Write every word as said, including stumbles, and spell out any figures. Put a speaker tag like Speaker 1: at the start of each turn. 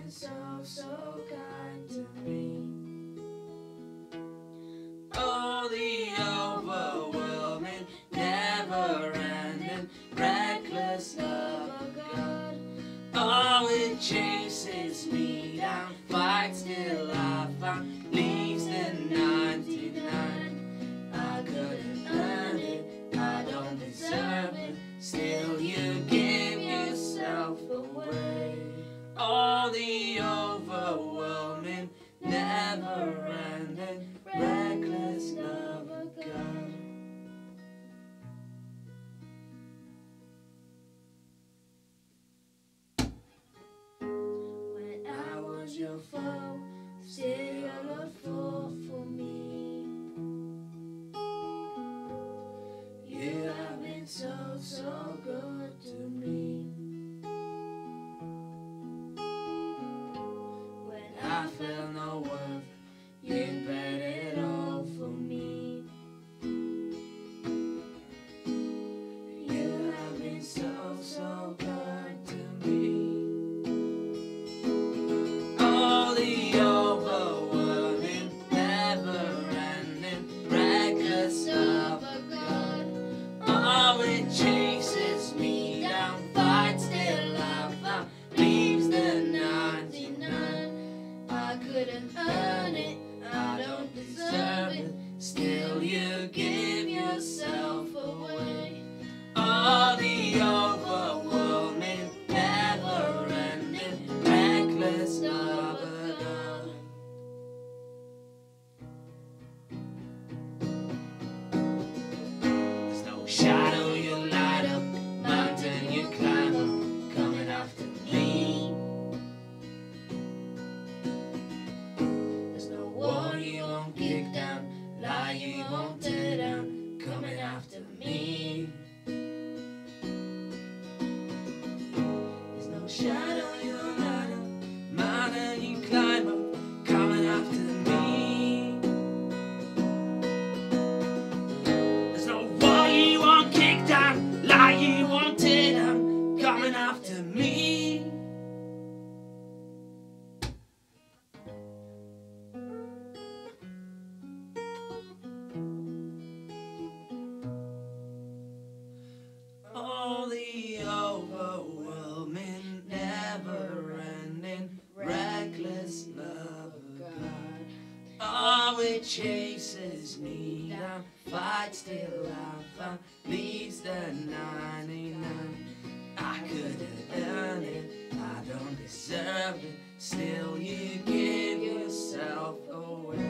Speaker 1: been so, so kind to me. Oh, the overwhelming, never-ending, reckless love of God. Oh, it chases me down, fights till I find, leaves the ninety-nine. I couldn't earn it, I don't deserve it, still you give yourself away. Oh, the overwhelming, never-ending, reckless love of God. When I was your foe, still your love fought for me. You have been so, so good to me. When I felt no worth, you bet it all for me. You have been so, so good to me. Oh, the overwhelming, never-ending, reckless love of God. Oh, it chases me down, fights till I found, leaves the ninety-nine. I couldn't earn it, I don't deserve it, still you give yourself away. Oh, the overwhelming, never-ending, reckless love of God. There's no shadow you light up, mountain you climb up, coming after me. There's no wall you won't kick down, lie you won't tear down, coming after me. There's no shadow you light up, mountain you climb up, coming after me. There's no wall you won't kick down, lie you won't tear down, coming after me. Oh, the overwhelming, never-ending, reckless love of God. Oh, it chases me down, fights till I found, leaves the ninety-nine. I couldn't earn it, I don't deserve it, still you give yourself away.